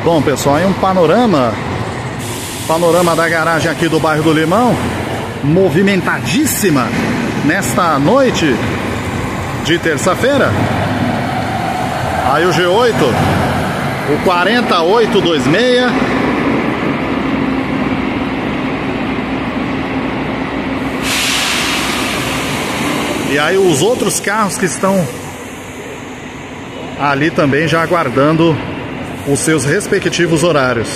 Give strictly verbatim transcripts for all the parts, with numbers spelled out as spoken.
Bom, pessoal, aí um panorama Panorama da garagem aqui do bairro do Limão, movimentadíssima nesta noite de terça-feira. Aí o G oito, o quatro oito dois seis. E aí os outros carros que estão ali também já aguardando os seus respectivos horários.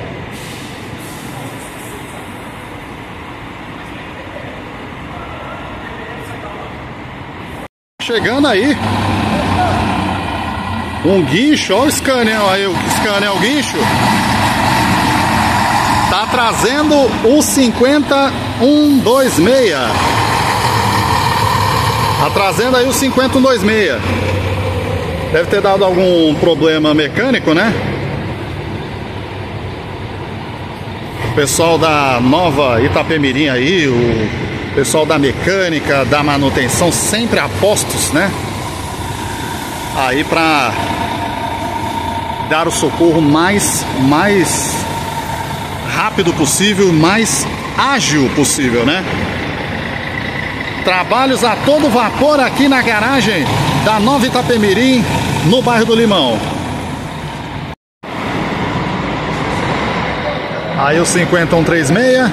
Chegando aí um guincho, olha o Scania aí, o Scania, o guincho tá trazendo o cinquenta um dois seis, tá trazendo aí o cinquenta um dois seis. Deve ter dado algum problema mecânico, né? O pessoal da Nova Itapemirim aí, o pessoal da mecânica, da manutenção, sempre apostos, né? Aí pra dar o socorro mais, mais rápido possível, mais ágil possível, né? Trabalhos a todo vapor aqui na garagem da Nova Itapemirim, no bairro do Limão. Aí o cinquenta um três seis.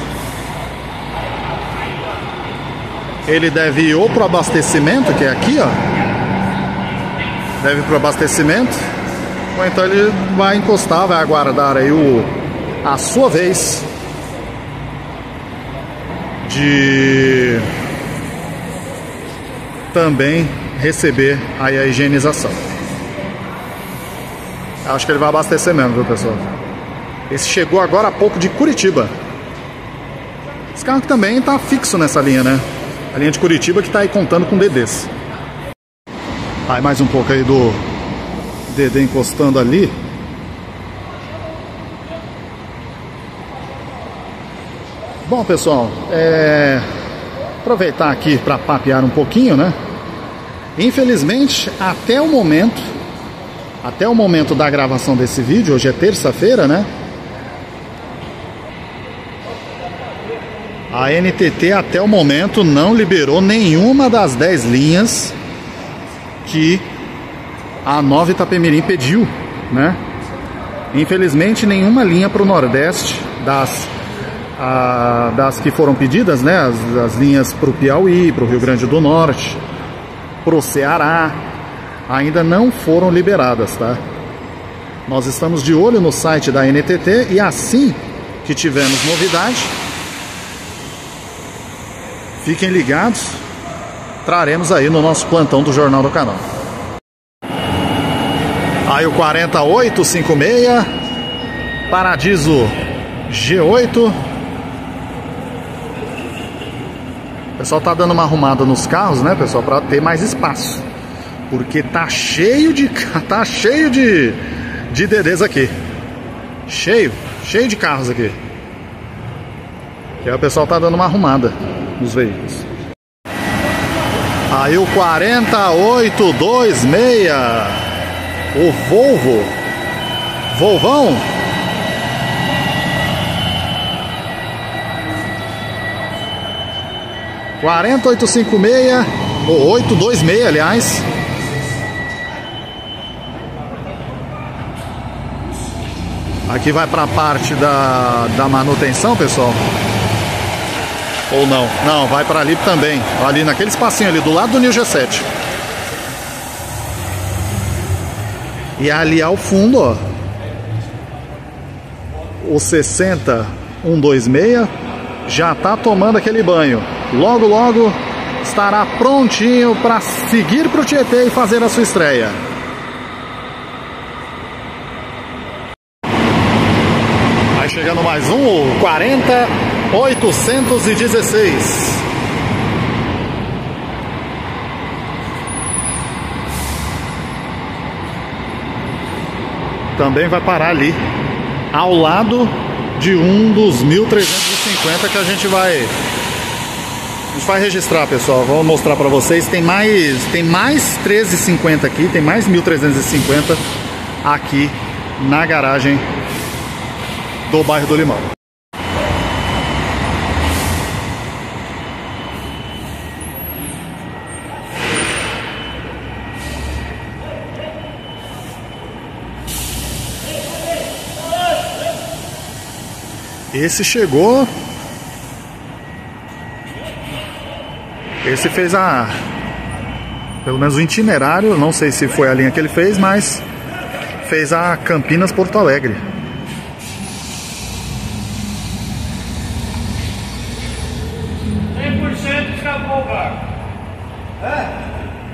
Ele deve ir ou pro abastecimento, que é aqui, ó. Deve ir pro abastecimento. Ou então ele vai encostar, vai aguardar aí o, a sua vez de também receber aí a higienização. Acho que ele vai abastecer mesmo, viu, pessoal? Esse chegou agora há pouco de Curitiba. Esse carro que também tá fixo nessa linha, né? A linha de Curitiba que tá aí contando com D Ds. Aí mais um pouco aí do D D encostando ali. Bom, pessoal, é... aproveitar aqui para papear um pouquinho, né? Infelizmente, até o momento, até o momento da gravação desse vídeo, hoje é terça-feira, né? A N T T até o momento não liberou nenhuma das dez linhas que a Nova Itapemirim pediu, né? Infelizmente, nenhuma linha para o Nordeste das A, das que foram pedidas, né, as, as linhas para o Piauí, para o Rio Grande do Norte, para o Ceará, ainda não foram liberadas, tá? Nós estamos de olho no site da N T T e assim que tivermos novidade, fiquem ligados, traremos aí no nosso plantão do Jornal do Canal. Aí o quatro oito cinco seis, Paradiso G oito. O pessoal tá dando uma arrumada nos carros, né, pessoal, para ter mais espaço, porque tá cheio de tá cheio de de D Ds aqui, cheio, cheio de carros aqui. E aí o pessoal tá dando uma arrumada nos veículos. Aí o quatro oito dois seis, o Volvo, Volvão. quatro oito cinco seis, ou oito dois seis, aliás. Aqui vai para a parte da, da manutenção, pessoal. Ou não? Não, vai para ali também. Ali naquele espacinho ali, do lado do New G sete. E ali ao fundo, ó, o sessenta um dois seis já tá tomando aquele banho. Logo, logo estará prontinho para seguir para o Tietê e fazer a sua estreia. Vai chegando mais um, o quarenta oitocentos e dezesseis. Também vai parar ali, ao lado de um dos mil trezentos e cinquenta que a gente vai... A gente vai registrar, pessoal. Vou mostrar para vocês. Tem mais, tem mais treze cinquenta aqui, tem mais mil trezentos e cinquenta aqui na garagem do bairro do Limão. Esse chegou. Esse fez a... pelo menos o itinerário, não sei se foi a linha que ele fez, mas fez a Campinas Porto Alegre. cem por cento escapou o barco. É?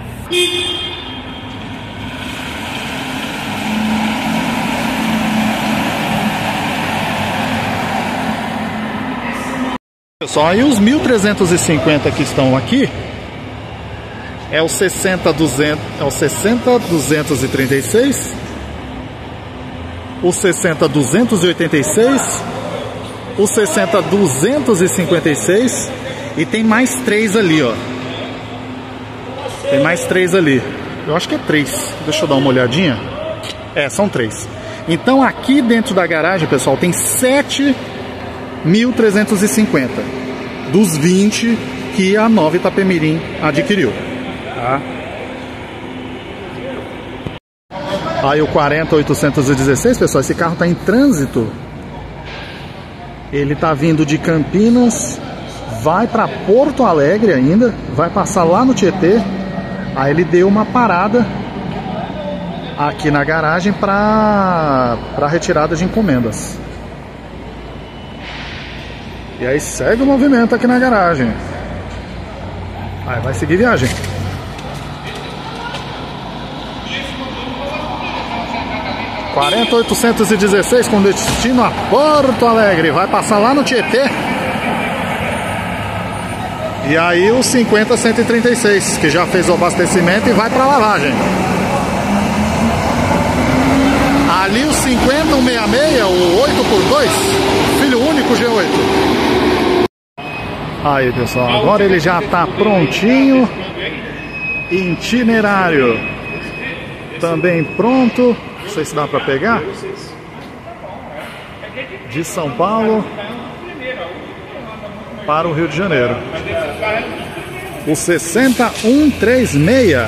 Pessoal, aí os mil trezentos e cinquenta que estão aqui é o sessenta duzentos, é o sessenta duzentos e trinta e seis, o sessenta duzentos e oitenta e seis, o sessenta duzentos e cinquenta e seis e tem mais três ali, ó. Tem mais três ali. Eu acho que é três. Deixa eu dar uma olhadinha. É, são três. Então aqui dentro da garagem, pessoal, tem sete mil trezentos e cinquenta dos vinte que a Nova Itapemirim adquiriu, tá? Aí o quarenta oitocentos e dezesseis, pessoal, esse carro está em trânsito. Ele está vindo de Campinas, vai para Porto Alegre ainda, vai passar lá no Tietê. Aí ele deu uma parada aqui na garagem para para retirada de encomendas. E aí segue o movimento aqui na garagem. Aí vai seguir viagem. quarenta oitocentos e dezesseis com destino a Porto Alegre. Vai passar lá no Tietê. E aí o cinquenta cento e trinta e seis, que já fez o abastecimento e vai para lavagem. Ali o cinquenta cento e sessenta e seis, o oito por dois, filho único G oito. Aí, pessoal, agora ele já está prontinho. Itinerário também pronto. Não sei se dá para pegar. De São Paulo para o Rio de Janeiro. O sessenta um trinta e seis.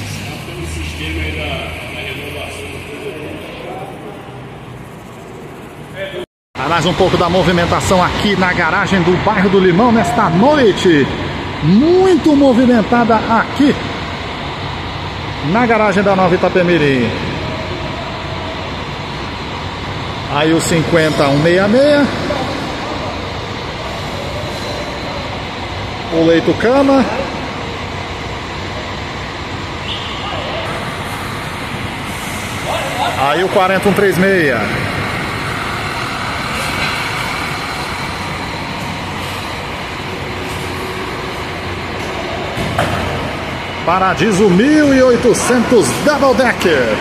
Mais um pouco da movimentação aqui na garagem do bairro do Limão nesta noite. Muito movimentada aqui na garagem da Nova Itapemirim. Aí o cinquenta um sessenta e seis. O Leito Cama. Aí o quarenta um trinta e seis. Paradiso mil e oitocentos Double Decker.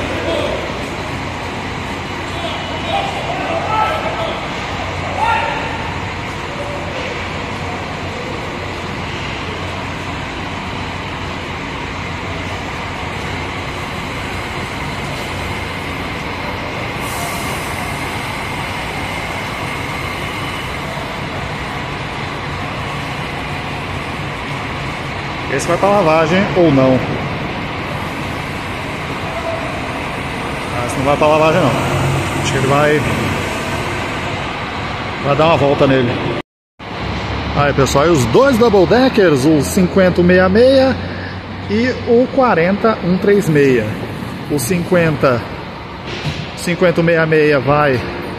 Esse vai para lavagem ou não? Ah, esse não vai para lavagem não. Acho que ele vai vai dar uma volta nele. Aí, pessoal, os dois double deckers, o cinquenta um sessenta e seis e o quarenta um trinta e seis. O cinquenta cinquenta um sessenta e seis vai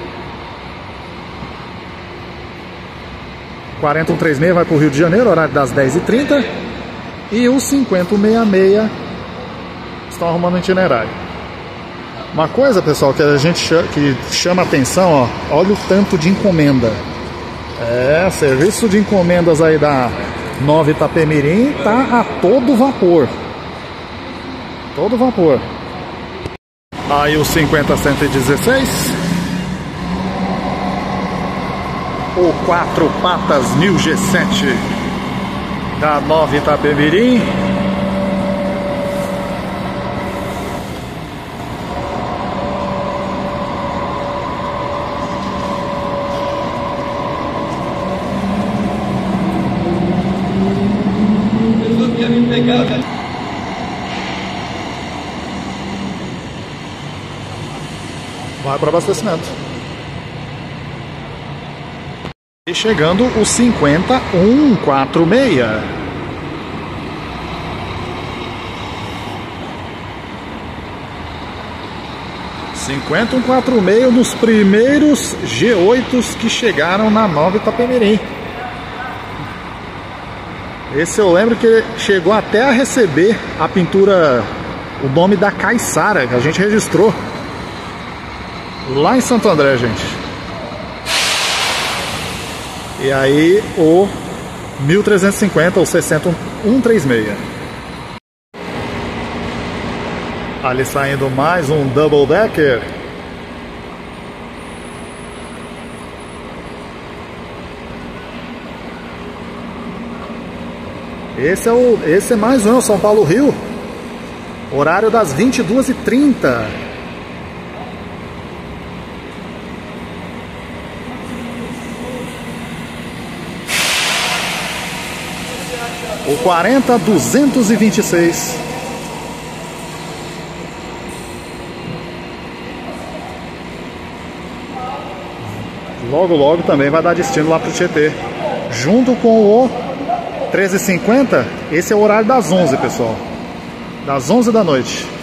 quarenta um trinta e seis vai para o Rio de Janeiro, horário das dez e trinta. E o cinquenta um sessenta e seis estão arrumando o itinerário. Uma coisa, pessoal, que a gente chama, que chama atenção, ó, olha o tanto de encomenda. É, serviço de encomendas aí da Nova Itapemirim tá a todo vapor. Todo vapor. Aí o cinquenta cento e dezesseis. O quatro patas New G sete da Nova Itapemirim. vai para abastecimento. E chegando o cinquenta um quarenta e seis. cinquenta um quarenta e seis nos primeiros G oito que chegaram na Nova Itapemirim. Esse eu lembro que chegou até a receber a pintura, o nome da Caiçara, que a gente registrou lá em Santo André, gente. E aí o mil trezentos e cinquenta ou sessenta um trinta e seis. Ali saindo mais um double decker. Esse é, o, esse é mais um, São Paulo Rio. Horário das vinte e duas e trinta. O quarenta duzentos e vinte e seis. Logo, logo também vai dar destino lá pro Tietê. Junto com o treze e cinquenta, esse é o horário das onze, pessoal. Das onze da noite.